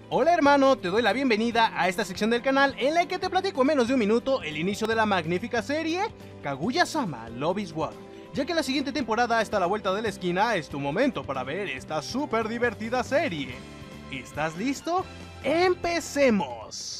Hola hermano, te doy la bienvenida a esta sección del canal en la que te platico en menos de un minuto el inicio de la magnífica serie Kaguya-sama Love is War. Ya que la siguiente temporada está a la vuelta de la esquina, es tu momento para ver esta súper divertida serie. ¿Estás listo? ¡Empecemos!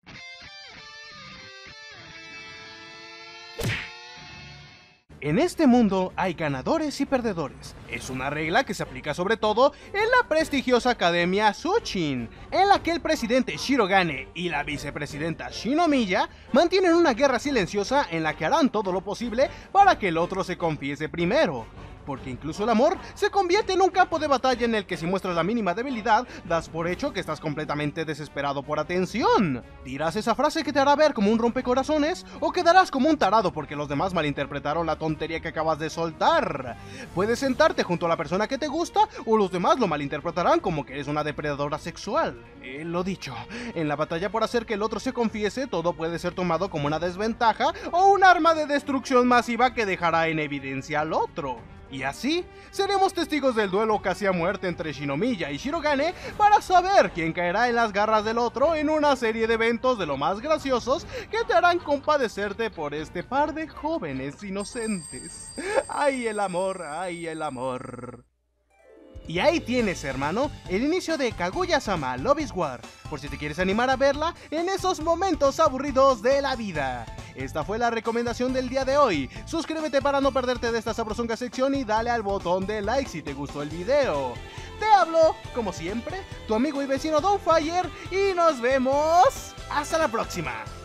En este mundo hay ganadores y perdedores. Es una regla que se aplica sobre todo en la prestigiosa academia Tsuchin, en la que el presidente Shirogane y la vicepresidenta Shinomiya mantienen una guerra silenciosa en la que harán todo lo posible para que el otro se confiese primero. Porque incluso el amor se convierte en un campo de batalla en el que si muestras la mínima debilidad, das por hecho que estás completamente desesperado por atención. ¿Dirás esa frase que te hará ver como un rompecorazones? ¿O quedarás como un tarado porque los demás malinterpretaron la tontería que acabas de soltar? Puedes sentarte junto a la persona que te gusta, o los demás lo malinterpretarán como que eres una depredadora sexual. Lo dicho, en la batalla por hacer que el otro se confiese, todo puede ser tomado como una desventaja o un arma de destrucción masiva que dejará en evidencia al otro. Y así, seremos testigos del duelo casi a muerte entre Shinomiya y Shirogane para saber quién caerá en las garras del otro en una serie de eventos de lo más graciosos que te harán compadecerte por este par de jóvenes inocentes. ¡Ay, el amor! ¡Ay, el amor! Y ahí tienes, hermano, el inicio de Kaguya-sama Love is War, por si te quieres animar a verla en esos momentos aburridos de la vida. Esta fue la recomendación del día de hoy. Suscríbete para no perderte de esta sabrosonga sección y dale al botón de like si te gustó el video. Te hablo, como siempre, tu amigo y vecino Don Fire y nos vemos hasta la próxima.